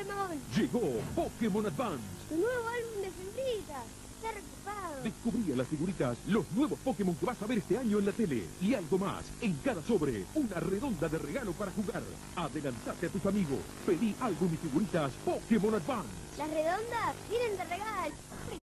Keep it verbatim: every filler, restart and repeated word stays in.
Pokémon. Llegó Pokémon Advance. Tu nuevo álbum de figuritas. Está recopado. Descubrí en las figuritas los nuevos Pokémon que vas a ver este año en la tele. Y algo más, en cada sobre, una redonda de regalo para jugar. Adelantate a tus amigos. Pedí álbum y figuritas Pokémon Advance. Las redondas vienen de regalo.